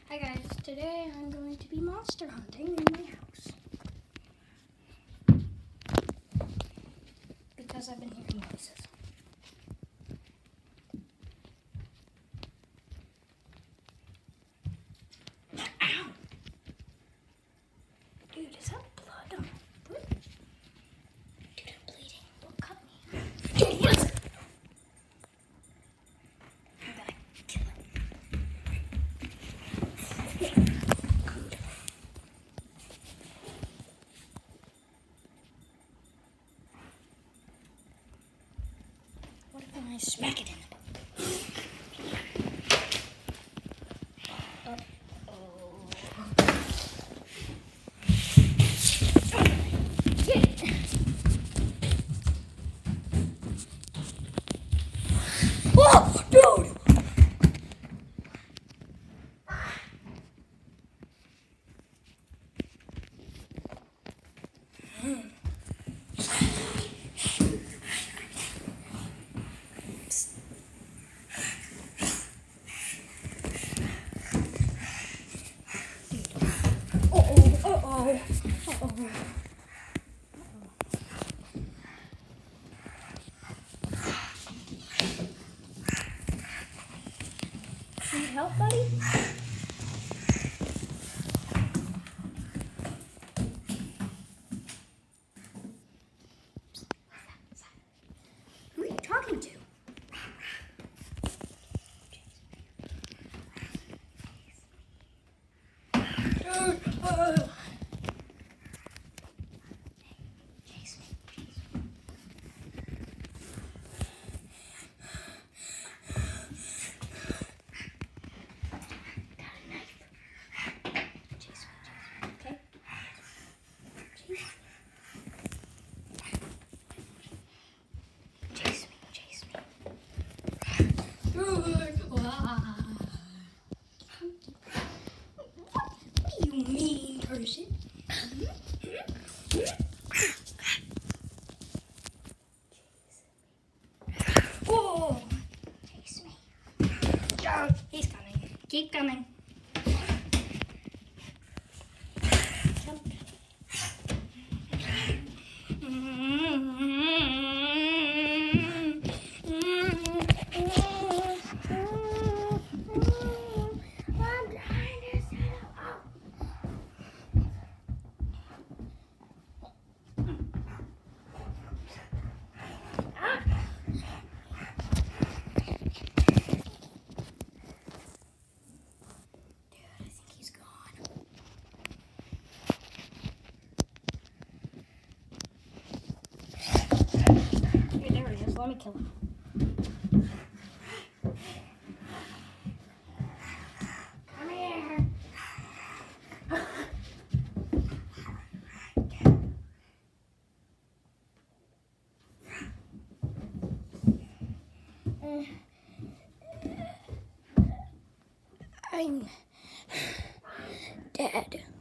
Hi guys, today I'm going to be monster hunting in my house. Because I've been hearing noises. Ow! Dude, is that blood on my foot? Dude, I'm bleeding. Don't cut me. Dude, what is it? I'm gonna kill it. What if I smack it in the butt? Oh, dude! Uh-oh. Need help, buddy? Who are you talking to? What do you mean, person? Oh! Chase me. Oh, he's coming. Keep coming. Jump. Let me kill him. Come here. I'm dead.